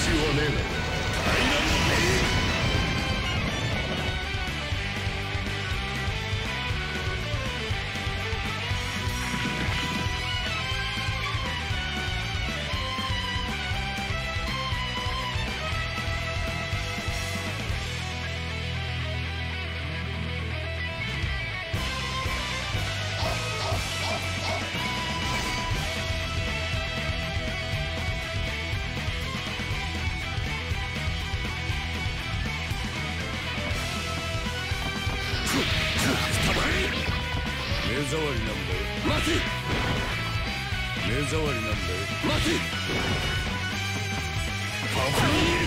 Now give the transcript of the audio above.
ねえな。目障りなんだよ。待て。目障りなんだよ。待て。パパ